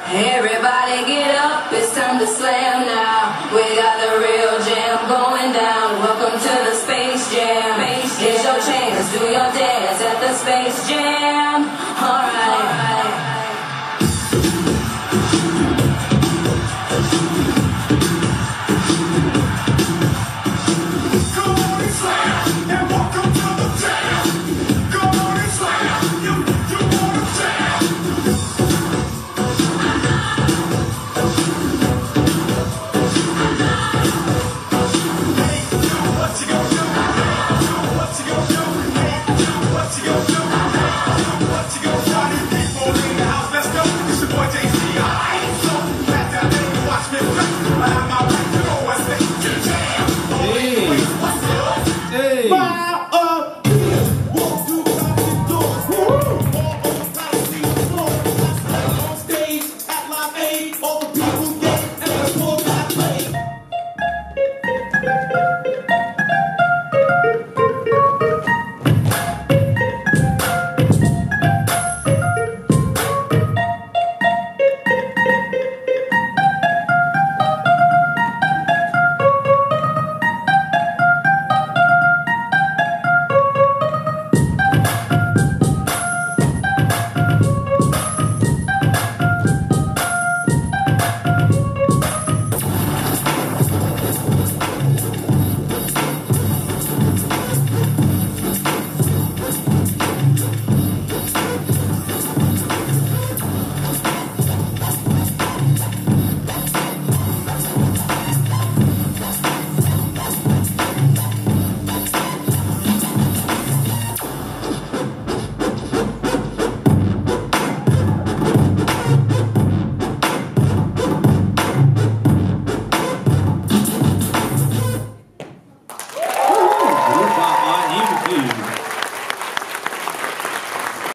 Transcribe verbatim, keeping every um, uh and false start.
Everybody get up, it's time to slam now. We got the real jam going down. Welcome to the Space Jam. Get your chance, do your dance at the Space Jam.